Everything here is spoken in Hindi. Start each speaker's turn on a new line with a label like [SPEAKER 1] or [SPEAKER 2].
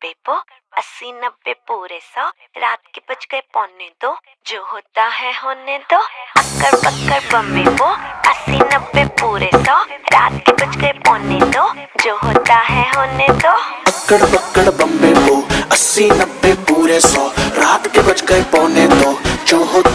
[SPEAKER 1] बम्बे वो 80-90 पूरे 100, रात के बज गए 1:45, जो होता है होने दो। अक्कर बक्कर बम्बे वो 80-90 पूरे 100, रात के बज गए 1:45, जो होता है होने दो।
[SPEAKER 2] अक्कड़ बक्कड़ बम्बे वो 80-90 पूरे 100, रात के बज गए 1:45, जो होता